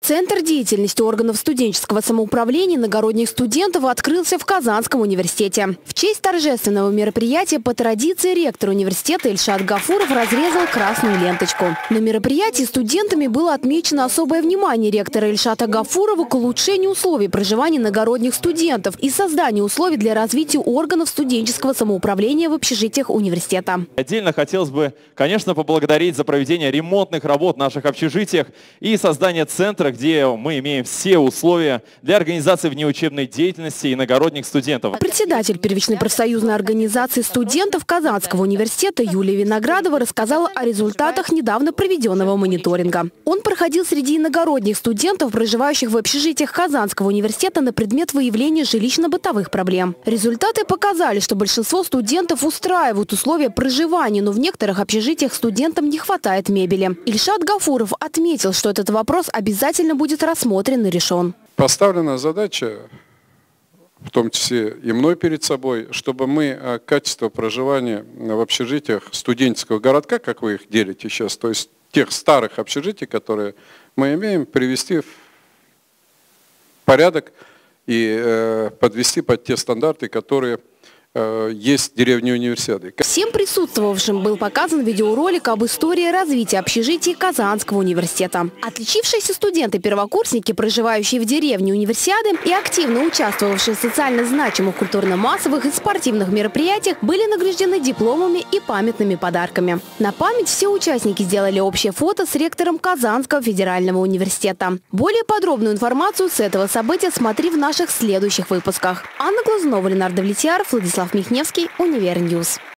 Центр деятельности органов студенческого самоуправления иногородних студентов открылся в Казанском университете. В честь торжественного мероприятия по традиции ректор университета Ильшат Гафуров разрезал красную ленточку. На мероприятии студентами было отмечено особое внимание ректора Ильшата Гафурова к улучшению условий проживания иногородних студентов и созданию условий для развития органов студенческого самоуправления в общежитиях университета. Отдельно хотелось бы, конечно, поблагодарить за проведение ремонтных работ в наших общежитиях и создание центра, где мы имеем все условия для организации внеучебной деятельности иногородних студентов. Председатель первичной профсоюзной организации студентов Казанского университета Юлия Виноградова рассказала о результатах недавно проведенного мониторинга. Он проходил среди иногородних студентов, проживающих в общежитиях Казанского университета, на предмет выявления жилищно-бытовых проблем. Результаты показали, что большинство студентов устраивают условия проживания, но в некоторых общежитиях студентам не хватает мебели. Ильшат Гафуров отметил, что этот вопрос обязательно будет рассмотрен и решен. Поставлена задача, в том числе и мной перед собой, чтобы мы качество проживания в общежитиях студенческого городка, как вы их делите сейчас, то есть тех старых общежитий, которые мы имеем, привести в порядок и подвести под те стандарты, которые есть в деревне Универсиады. Всем присутствовавшим был показан видеоролик об истории развития общежитий Казанского университета. Отличившиеся студенты-первокурсники, проживающие в деревне Универсиады и активно участвовавшие в социально значимых культурно-массовых и спортивных мероприятиях, были награждены дипломами и памятными подарками. На память все участники сделали общее фото с ректором Казанского федерального университета. Более подробную информацию с этого события смотри в наших следующих выпусках. Анна Глазунова, Ленардо Влетьяров, Владислав Михневский, Универньюз.